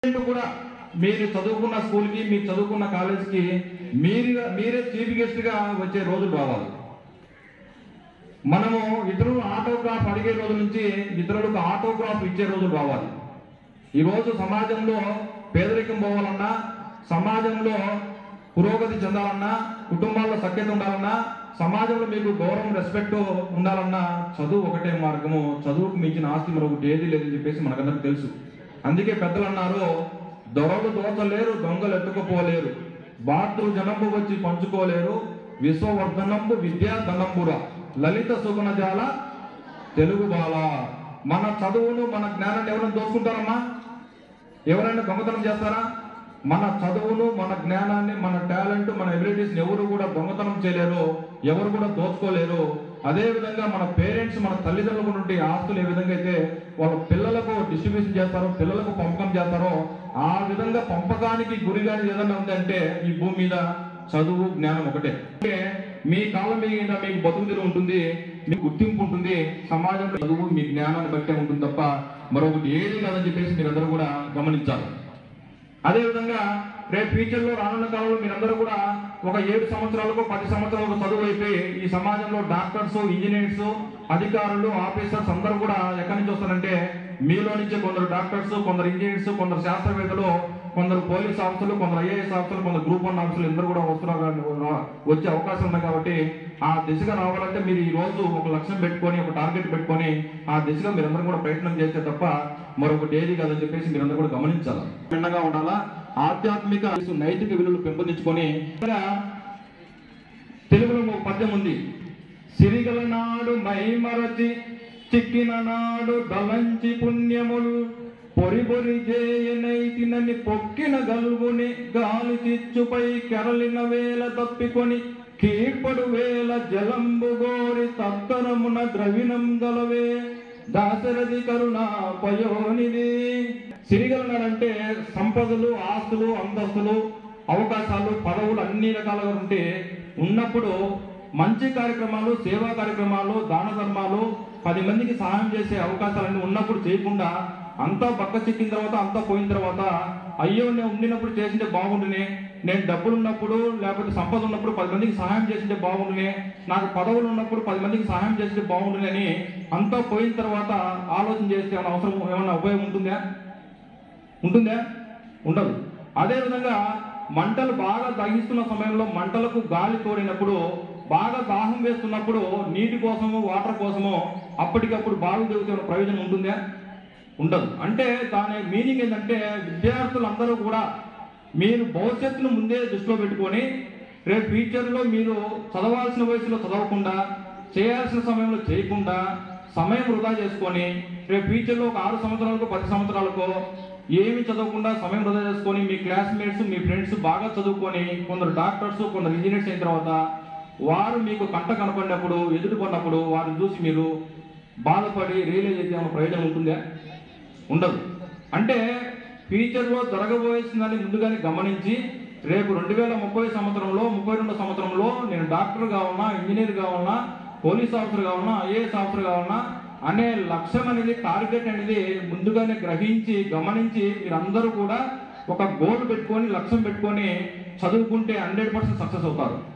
కూడా మీరు చదువుకున్న స్కూల్కి మీరు చదువుకున్న కాలేజీకి మీరే చీఫ్ గెస్ట్గా వచ్చే రోజులు రావాలి. మనము ఇతరులు ఆటోగ్రాఫ్ అడిగే రోజు నుంచి ఇతరులకు ఆటోగ్రాఫ్ ఇచ్చే రోజులు రావాలి. ఈరోజు సమాజంలో పేదరికం పోవాలన్నా, సమాజంలో పురోగతి చెందాలన్నా, కుటుంబాల్లో సఖ్యత ఉండాలన్నా, సమాజంలో మీకు గౌరవం రెస్పెక్ట్ ఉండాలన్నా చదువు ఒకటే మార్గము. చదువుకు మించిన ఆస్తి మరొకటి ఏది లేదని చెప్పేసి మనకందరికి తెలుసు. అందుకే పెద్దలు అన్నారు, దొరలు దోచలేరు, దొంగలు ఎత్తుకుపోలేరు, బాధ్యులు జనంబు వచ్చి పంచుకోలేరు, విశ్వవర్ధనంబు విద్యా ధనంబుర, లలిత సుగుణజాల తెలుగు బాల. మన చదువును మన జ్ఞానాన్ని ఎవరైనా దోచుకుంటారమ్మా? ఎవరైనా దొంగతనం చేస్తారా? మన చదువును మన జ్ఞానాన్ని మన టాలెంట్ మన ఎబిలిటీస్ని ఎవరు కూడా దొంగతనం చేయలేరు, ఎవరు కూడా దోచుకోలేరు. అదేవిధంగా మన పేరెంట్స్ మన తల్లిదండ్రుల నుండి ఆస్తులు ఏ విధంగా అయితే వాళ్ళ పిల్లలకు డిస్ట్రిబ్యూషన్ చేస్తారో, పిల్లలకు పంపకం చేస్తారో, ఆ విధంగా పంపకానికి గురిగాని ఏదైనా ఉందంటే ఈ భూమి మీద చదువు జ్ఞానం ఒకటే. అంటే మీ కాలం మీద మీకు బతుకుదిరి ఉంటుంది, మీకు గుర్తింపు ఉంటుంది. సమాజంలో చదువు మీ జ్ఞానాన్ని బట్టే ఉంటుంది తప్ప మరొకటి ఏది కాదని చెప్పేసి మీరందరూ కూడా గమనించాలి. అదేవిధంగా రేపు ఫ్యూచర్లో రానున్న కాలంలో మీరందరూ కూడా ఒక 7 సంవత్సరాలకు 10 సంవత్సరాలకు చదువు అయిపోయి ఈ సమాజంలో డాక్టర్స్, ఇంజనీర్స్, అధికారులు, ఆఫీసర్స్ అందరూ కూడా ఎక్కడి నుంచి వస్తారంటే మీలో నుంచే కొందరు డాక్టర్స్, కొందరు ఇంజనీర్స్, కొందరు శాస్త్రవేత్తలు, కొందరు పోలీస్ ఆఫీసర్లు, కొందరు ఐఏఎస్ ఆఫీసర్లు, కొందరు గ్రూప్ 1 ఆఫీసర్లు అందరూ కూడా వచ్చే అవకాశం ఉంది. కాబట్టి ఆ దిశగా రావాలంటే మీరు ఈ రోజు ఒక లక్ష్యం పెట్టుకొని, ఒక టార్గెట్ పెట్టుకొని ఆ దిశగా మీరందరూ కూడా ప్రయత్నం చేస్తే తప్ప మరొకటి ఏది కాదని చెప్పేసి మీరందరూ కూడా గమనించాలి. భిన్నంగా ఉండాలా, ఆధ్యాత్మిక నైతిక విలువలు పెంపొందించుకొని. తెలుగులో ఒక పద్యం ఉంది, సిరిగల నాడు మైమరచి చిక్కిన నాడు దలంచి పుణ్యములు పొరి పొరి చేయనైతినని పొక్కిన గల్వుని గాలి చిచ్చుపై కెరలిన వేల తప్పికొని కీర్పడు వేల జలంబు గోరి తత్తరమున ద్రవిణం గలవే దాశరథి కరుణ పయోనిది. సిరిగలనాడంటే సంపదలు, ఆస్తులు, అంతస్తులు, అవకాశాలు, పదవులు అన్ని రకాలుగా ఉంటే ఉన్నప్పుడు మంచి కార్యక్రమాలు, సేవా కార్యక్రమాలు, దాన ధర్మాలు, 10 మందికి సహాయం చేసే అవకాశాలన్నీ ఉన్నప్పుడు చేయకుండా అంతా పక్క చిక్కిన తర్వాత, అంతా పోయిన తర్వాత అయ్యో నేను ఉండినప్పుడు చేసింటే బాగుండునే, నేను డబ్బులు ఉన్నప్పుడు లేకపోతే సంపద ఉన్నప్పుడు 10 మందికి సహాయం చేసింటే బాగుండునే, నాకు పదవులు ఉన్నప్పుడు 10 మందికి సహాయం చేసింటే బాగుండునే అని అంతా పోయిన తర్వాత ఆలోచన చేస్తే ఏమైనా అవసరం, ఏమన్నా ఉపయోగం ఉంటుందా? ఉండదు. అదేవిధంగా మంటలు బాగా దహిస్తున్న సమయంలో మంటలకు గాలి తోడినప్పుడు, బాగా దాహం వేస్తున్నప్పుడు నీటి కోసమో వాటర్ కోసమో అప్పటికప్పుడు బావి దిగుతున్న ప్రయోజనం ఉంటుందా? ఉండదు. అంటే దాని మీనింగ్ ఏంటంటే విద్యార్థులందరూ కూడా మీరు భవిష్యత్తును ముందే దృష్టిలో పెట్టుకొని రేపు ఫ్యూచర్లో మీరు చదవాల్సిన వయసులో చదవకుండా, చేయాల్సిన సమయంలో చేయకుండా, సమయం వృధా చేసుకొని రేపు ఫ్యూచర్లో ఒక 6 సంవత్సరాలకు 10 సంవత్సరాలకు ఏమి చదవకుండా సమయం వృధా చేసుకొని మీ క్లాస్మేట్స్, మీ ఫ్రెండ్స్ బాగా చదువుకొని కొందరు డాక్టర్స్, కొందరు ఇంజనీర్స్ అయిన తర్వాత వారు మీకు కంట కనపడినప్పుడు, ఎదుర్కొన్నప్పుడు వారిని చూసి మీరు బాధపడి రియలైజ్ అయితే ఏమైనా ప్రయోజనం ఉంటుందా? ఉండదు. అంటే ఫ్యూచర్లో జరగబోయేసిందని ముందుగానే గమనించి రేపు 2030 సంవత్సరంలో, 32 సంవత్సరంలో నేను డాక్టర్ కావాలన్నా, ఇంజనీర్ కావాలన్నా, పోలీస్ ఆఫీసర్ కావాలన్నా, ఐఏఎస్ ఆఫీసర్ కావాలన్నా అనే లక్ష్యం అనేది, టార్గెట్ అనేది ముందుగానే గ్రహించి గమనించి మీరందరూ కూడా ఒక గోల్ పెట్టుకొని, లక్ష్యం పెట్టుకొని చదువుకుంటే 100% సక్సెస్ అవుతారు.